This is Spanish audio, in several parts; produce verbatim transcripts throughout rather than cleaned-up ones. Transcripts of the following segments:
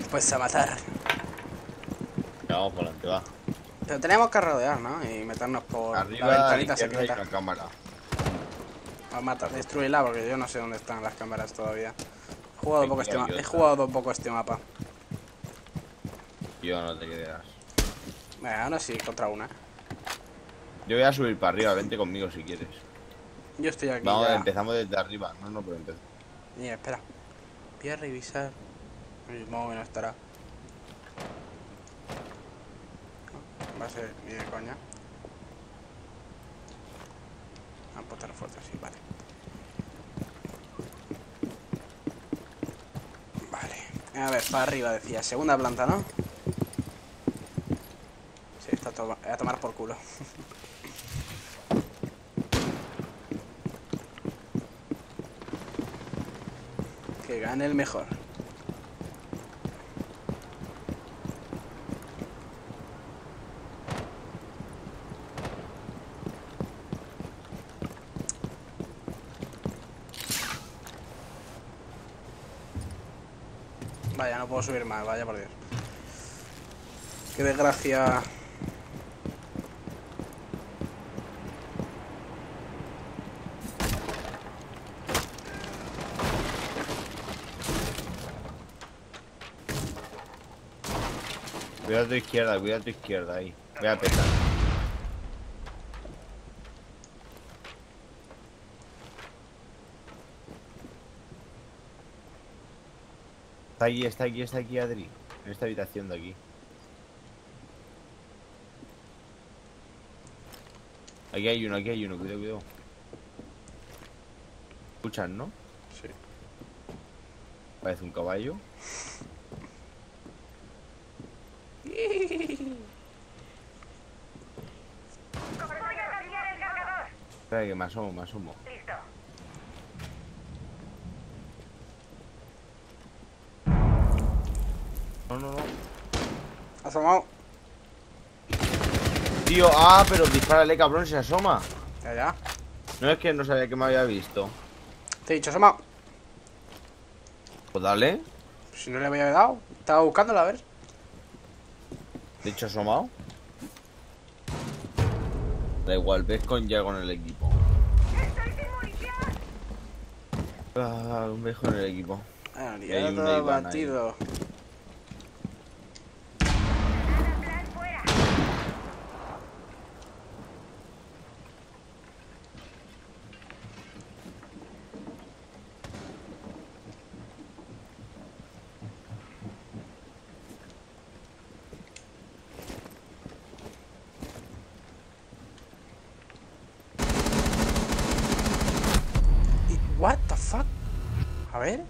Pues a matar. Vamos por delante, va. Pero tenemos que rodear, ¿no? Y meternos por Arriba, la a la ventanita izquierda hay secreta. una cámara. A matar, destruirla porque yo no sé dónde están las cámaras todavía. He jugado, Aquí poco este, hay ma- otra. he jugado poco este mapa. Yo no te creas. Venga, ahora sí, contra una. Yo voy a subir para arriba, vente conmigo si quieres. Yo estoy aquí Vamos, ya. empezamos desde arriba. No, no, pero empezamos. Mira, espera. Voy a revisar. El modo que no estará. Va a ser ni de coña. Ah, pues estar fuerte, sí, vale. Vale. A ver, para arriba decía. Segunda planta, ¿no? Sí, está todo a tomar por culo. Que gane el mejor. Vaya, no puedo subir más, vaya por Dios. Qué desgracia. Cuidado a tu izquierda, cuidado a tu izquierda ahí. Voy a petar. Está aquí, está aquí, está aquí, Adri. En esta habitación de aquí. Aquí hay uno, aquí hay uno, cuidado, cuidado. ¿Escuchan, no? Sí. Parece un caballo. Espera que me asomo, me asomo. Listo. No, no, no. Asomado. Tío, ah, pero dispárale, cabrón, se asoma. Ya, ya. No es que no sabía que me había visto. Te he dicho asomado. Pues dale. Si no le había dado. Estaba buscándola, a ver. ¿Te he dicho asomado? Da igual, ves con ya con el equipo. ¡Estoy sin munición! Ah, un ves con el equipo. Ah, Y hay liado una todo Iván batido. Plan fuera. Y- What the fuck? A ver.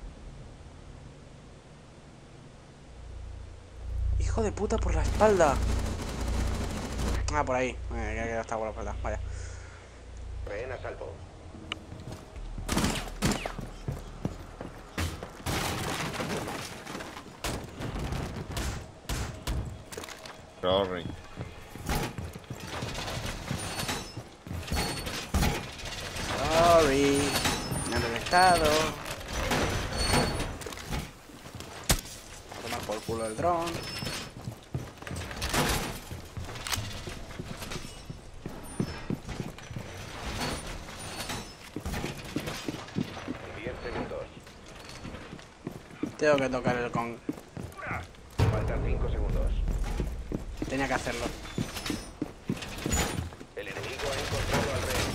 Hijo de puta por la espalda. Ah, por ahí. Eh, que está por la espalda. Vaya. Rehén a salvo. Sorry. Sorry. Me han detectado. A tomar por culo el dron. diez segundos. Tengo que tocar el con. Faltan cinco segundos. Tenía que hacerlo. El enemigo ha encontrado al rehén.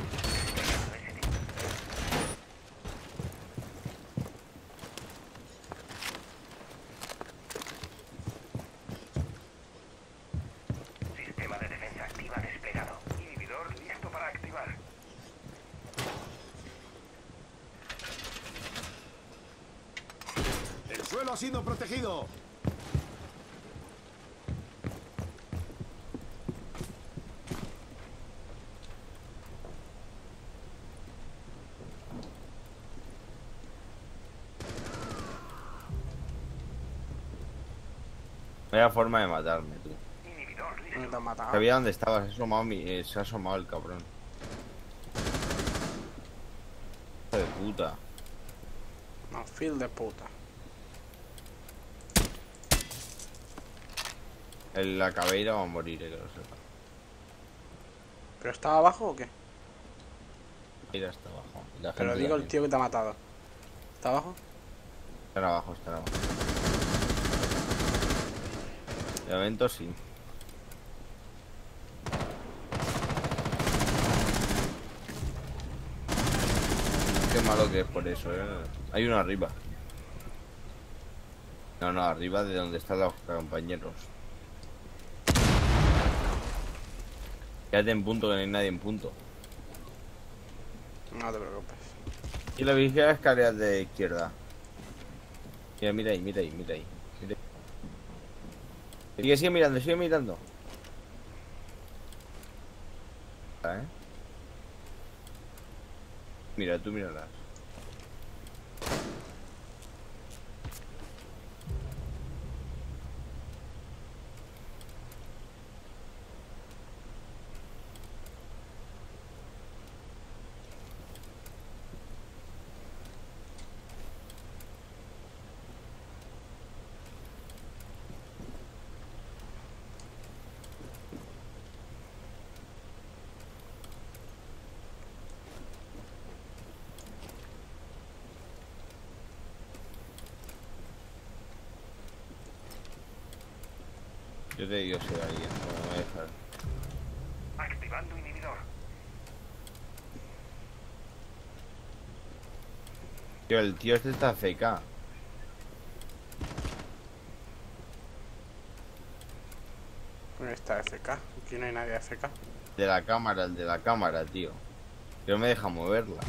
Sistema de defensa activa desplegado. Inhibidor listo para activar. ¡El suelo ha sido protegido! Vaya forma de matarme, tú. Inhibidor listo. No te han matado. Sabía dónde estabas, se ha asomado, mi... eh, se ha asomado el cabrón. Hijo de puta. No, feel de puta. El, la cabeira va a morir, eh, que lo sepa. ¿Pero estaba abajo o qué? Mira, está abajo. La Pero gente digo el también. tío que te ha matado. ¿Está abajo? Están abajo, están abajo. De momento sí. Qué malo que es por eso, eh. Hay uno arriba. No, no, arriba de donde están los compañeros. Quédate en punto, que no hay nadie en punto. No te preocupes. Y la vigila escaleras de izquierda. Mira, mira ahí, mira ahí, mira ahí. Mira ahí. Sigue, sigue mirando, sigue mirando. ¿Eh? Mira, tú mírala. Yo te digo si hay alguien, no me voy a dejar. Activando inhibidor. Tío, el tío este está F K. ¿Dónde está F K? Aquí no hay nadie F K. De la cámara, el de la cámara, tío. Que no me deja moverla.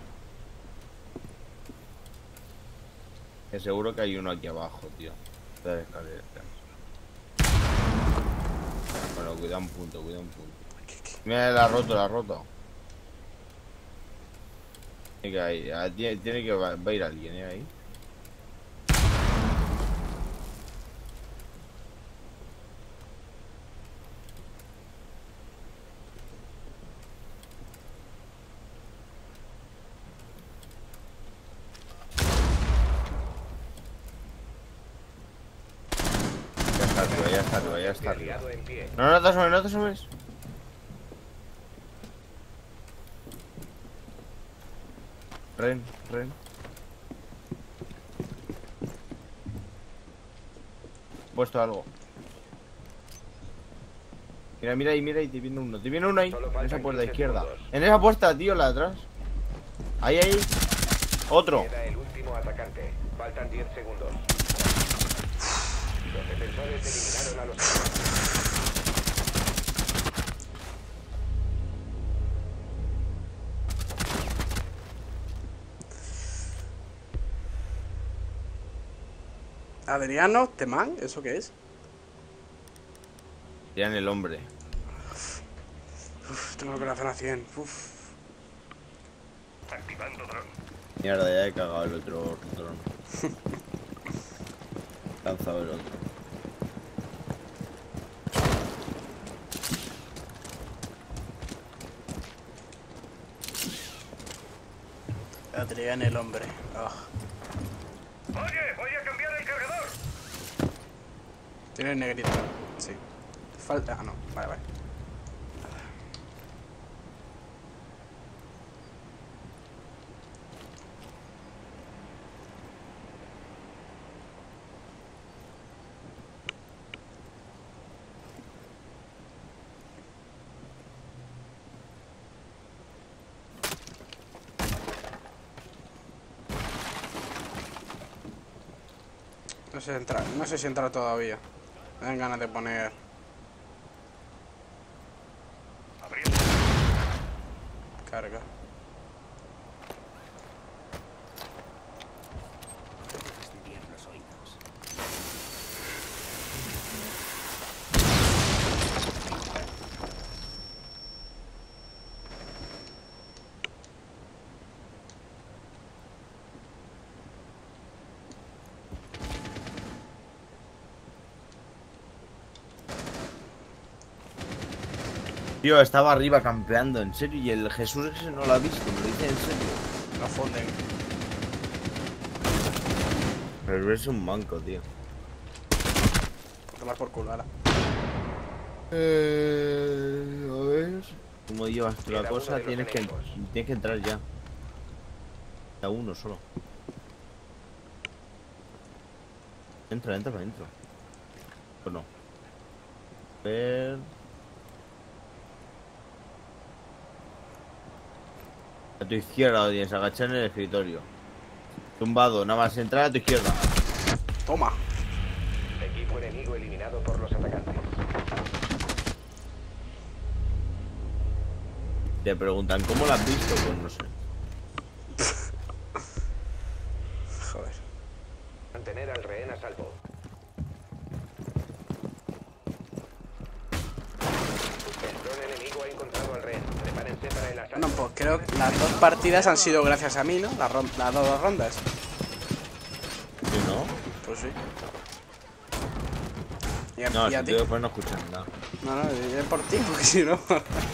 Que seguro que hay uno aquí abajo, tío. De las escaleras. Bueno, cuida un punto, cuida un punto. ¿Qué, qué? Mira, la ha roto, la ha roto. Tiene que, ir, ah, tiene, tiene que va, va a ir alguien, ¿eh? Ahí. Ya está arriba, ya está arriba, ya está arriba. Guerrillado en pie. No, no te subes, no te subes. Ren, Ren. Puesto algo. Mira, mira ahí, mira ahí, te viene uno. Te viene uno ahí. Solo En faltan esa puerta quince izquierda. segundos. En esa puerta, tío, la de atrás. Ahí, ahí. Otro. Queda el último atacante. Faltan diez segundos. Los defensores eliminaron a los... Adriano Temán, ¿eso qué es? Ya en el hombre. Uf, tengo el corazón a cien. Uf. Activando dron. Mierda, ya he cagado el otro dron. Lanzado el otro. Adriano el hombre. Ah. Oye, voy a cambiar el cargador. Tiene negrito. Sí. Falta. Ah, no. Vale, vale. No sé, entrar, no sé si entrar todavía. Me dan ganas de poner. Abriendo. Carga. Tío, estaba arriba campeando, en serio. Y el Jesús ese no lo ha visto, me lo dice en serio. Lo funden. Pero es un manco, tío. Tomar por culo, ala. Eh, a ver. ¿Cómo llevas tú la Queda uno cosa? de los Tienes que, enemigos. tienes que entrar ya. A uno solo. Entra, entra para adentro. Bueno. A ver. A tu izquierda, tienes agachar en el escritorio. Tumbado, nada más entrar a tu izquierda. Toma. Equipo enemigo eliminado por los atacantes. Te preguntan, ¿cómo la has visto? Pues no sé. Joder. Mantener al rehén a salvo. El dron enemigo ha encontrado al rehén. Prepárense para el asalto. Bueno, pues creo que las dos partidas han sido gracias a mí, ¿no? Las, ron- las dos rondas. ¿Sí, no? Pues sí. ¿Y a, No, y si a tú ti? después no escuchas nada. No, no, es por ti, porque si no...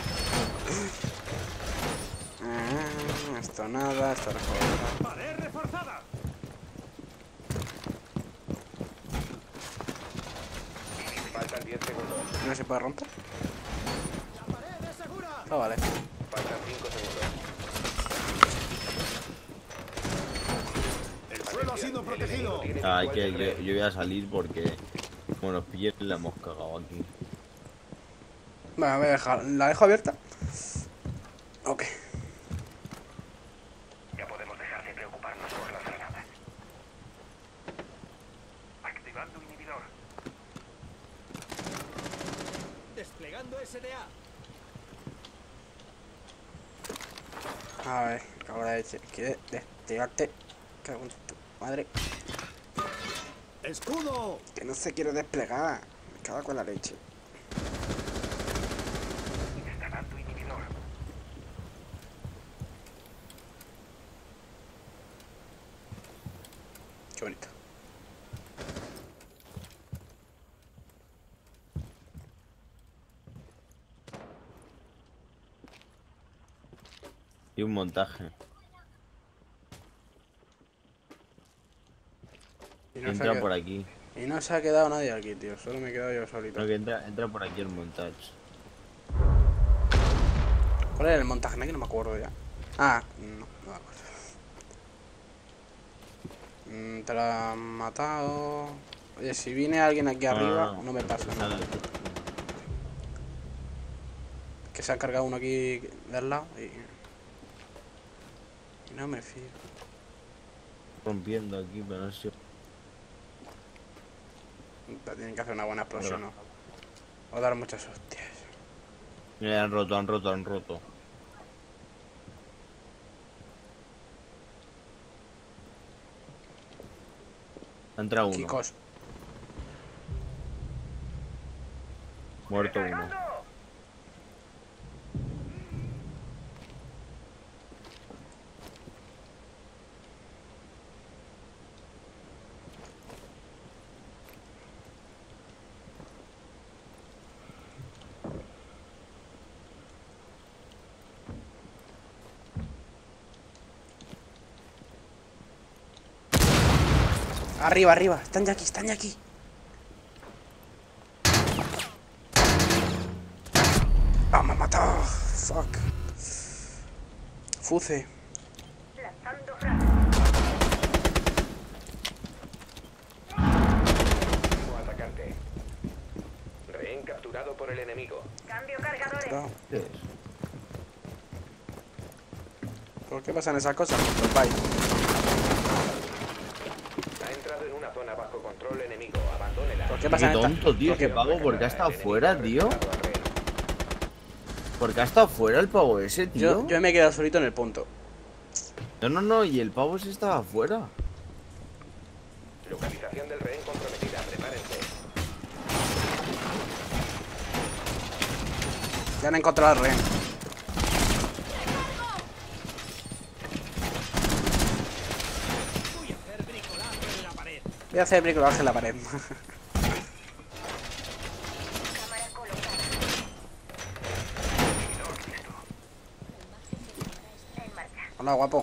Ah, esto nada, esto no. ¡Pared reforzada! Faltan diez segundos. ¿No se puede romper? ¡La pared es segura! Ah, vale. Faltan cinco segundos. El suelo ha sido protegido. Tiene Ah, hay visual que, del yo, rehén. yo voy a salir porque como nos pillen la hemos cagado aquí. Bueno, voy a dejar, la dejo abierta. Ok. Ya podemos dejar de preocuparnos por las granadas. Activando inhibidor. Desplegando S D A. A ver, ahora leche. Quiere desplegarte. Cago en tu madre. ¡Escudo! Que no se quiere desplegar. Me cago con la leche. Instalando inhibidor. Qué bonito. Y un montaje. Y no, se ha Entra qued- por aquí. y no se ha quedado nadie aquí, tío. Solo me he quedado yo solito. No, que entra, entra por aquí el montaje. ¿Cuál era el montaje? Que no me acuerdo ya. Ah, no, no me acuerdo. Mm, te lo han matado. Oye, si viene alguien aquí arriba, no me pasa nada. Que se ha cargado uno aquí de al lado y... y no me fío. Rompiendo aquí, pero no sé. Tienen que hacer una buena explosión, ¿no? O dar muchas hostias. Mira, han roto, han roto, han roto. Entra uno. Chicos, Muerto uno. arriba, arriba. Están ya aquí, están ya aquí. Ah, me ha matado. Fuck. Fuce. Lanzando frag. Último atacante. Rehén capturado por el enemigo. Cambio cargadores. No. ¿Qué es? ¿Por qué pasan esas cosas? Pues vaya. Ha entrado en una zona bajo control enemigo. Abandónela. ¿Por qué Qué pasan estas tonto, tío. ¿Por Que qué? pavo porque ha estado El enemigo fuera, ha tío. rescatado al rehén. Porque ha estado fuera el pavo ese, tío. Yo, yo me he quedado solito en el punto. No, no, no. Y el pavo ese estaba fuera. Localización del rehén comprometida. Prepárense. Ya han encontrado al rehén. Voy a hacer bricolaje en la pared. Voy a hacer bricolaje en la pared. Cámara colocada. En marcha. Hola, guapo.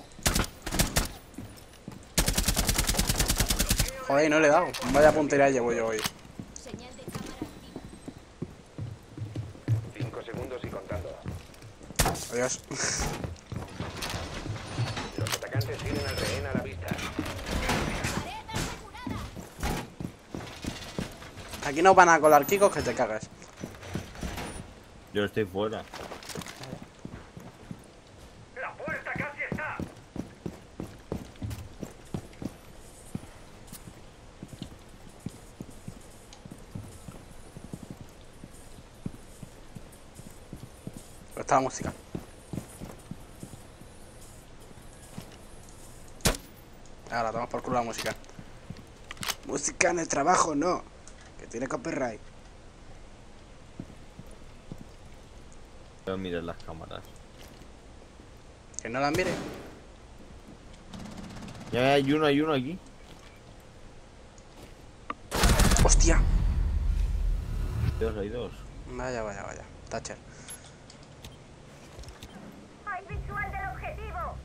Joder, no le he dado. Vaya puntería llevo yo hoy. Señal de cámara activa. Adiós. Los atacantes tienen al rehén a la vista. Aquí nos van a colar kikos que te cagas. Yo estoy fuera. ¡La puerta casi está! Está la música. Ahora, toma por culo la música. Música en el trabajo, no. Que tiene copyright. Voy a mirar las cámaras. Que no la mire. Ya hay uno, hay uno aquí. Hostia. Hay dos, hay dos. Vaya, vaya, vaya. Thatcher. ¡Hay visual del objetivo!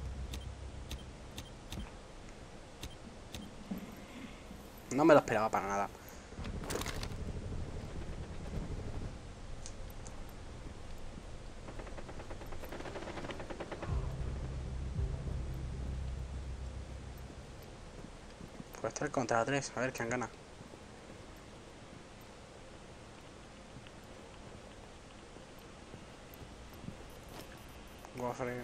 No me lo esperaba para nada. Pues tres contra tres. A ver quién gana. Gofre.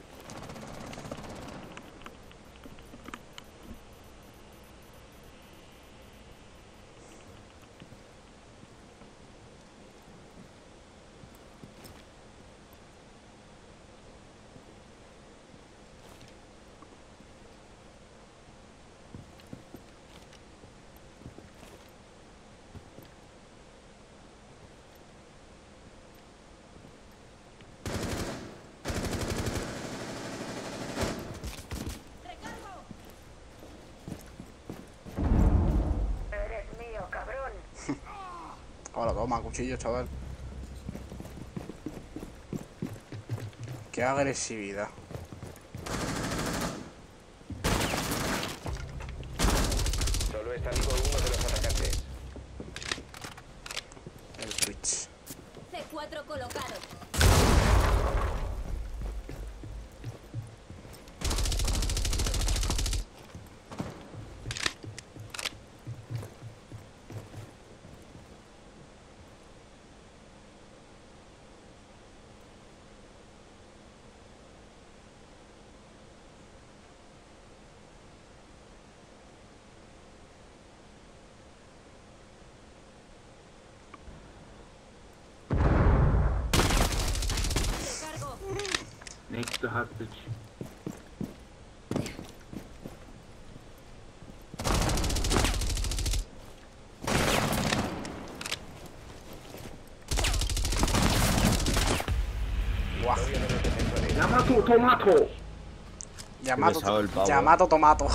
Eres mío, cabrón. Ahora toma, cuchillo, chaval. Qué agresividad. Solo está vivo uno de los atacantes. El Twitch. C cuatro colocado. Recargo. Next to hostage. Guau. Victoria de los defensores. Yamato Tomato. Yamato, pesado el pavo, Yamato Tomato.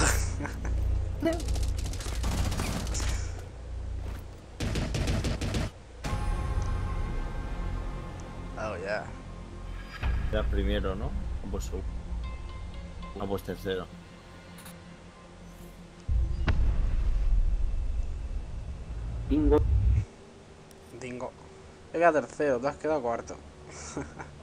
Oh, yeah. Era primero, ¿no? Ah, pues segundo. Ah, pues tercero. Bingo. Dingo. He quedado tercero, te has quedado cuarto.